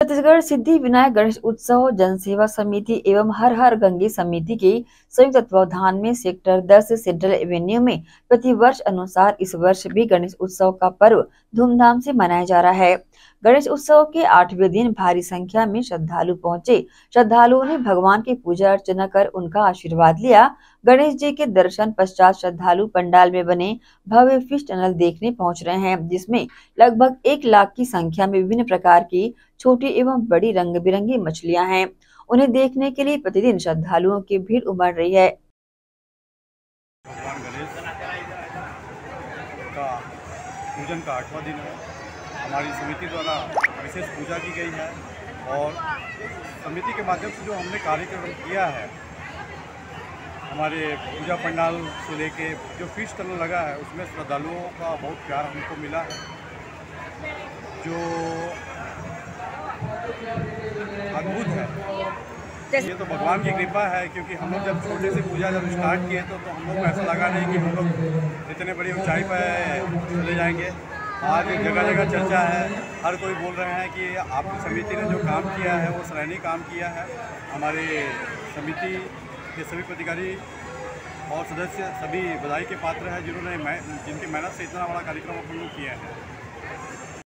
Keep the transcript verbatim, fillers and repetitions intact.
छत्तीसगढ़ सिद्धि विनायक गणेश उत्सव जनसेवा समिति एवं हर हर गंगे समिति के संयुक्त तत्वावधान में सेक्टर दस सेंट्रल एवेन्यू में प्रतिवर्ष अनुसार इस वर्ष भी गणेश उत्सव का पर्व धूमधाम से मनाया जा रहा है। गणेश उत्सव के आठवें दिन भारी संख्या में श्रद्धालु पहुंचे। श्रद्धालुओं ने भगवान की पूजा अर्चना कर उनका आशीर्वाद लिया। गणेश जी के दर्शन पश्चात श्रद्धालु पंडाल में बने भव्य फिश टनल देखने पहुंच रहे हैं, जिसमें लगभग एक लाख की संख्या में विभिन्न प्रकार की छोटी एवं बड़ी रंग बिरंगी मछलियां हैं। उन्हें देखने के लिए प्रतिदिन श्रद्धालुओं की भीड़ उमड़ रही है। भगवान गणेश का पूजन का आठवां दिन है। हमारी समिति द्वारा विशेष पूजा की गई है और समिति के माध्यम से जो हमने कार्यक्रम किया है, हमारे पूजा पंडाल से लेके जो फिश टनल लगा है उसमें श्रद्धालुओं का बहुत प्यार हमको मिला है। जो अद्भुत है, ये तो भगवान की कृपा है, क्योंकि हम लोग जब छोटे से पूजा जब स्टार्ट किए तो, तो हम लोग को ऐसा लगा नहीं कि हम लोग इतने बड़ी ऊंचाई पर चले जाएंगे। आज जगह जगह चर्चा है, हर कोई बोल रहे हैं कि आपकी समिति ने जो काम किया है वो सराहनीय काम किया है। हमारे समिति के सभी पदाधिकारी और सदस्य सभी बधाई के पात्र हैं, जिन्होंने जिनकी मेहनत से इतना बड़ा कार्यक्रम अपन लोग किया है।